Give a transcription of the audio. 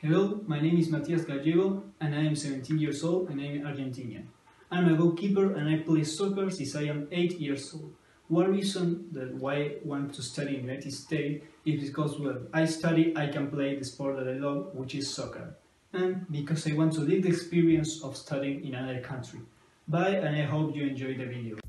Hello, my name is Matias Gallego and I am 17 years old and I am Argentinian. I'm a goalkeeper and I play soccer since I am 8 years old. One reason why I want to study in the United States is because I can play the sport that I love, which is soccer. And because I want to live the experience of studying in another country. Bye and I hope you enjoy the video.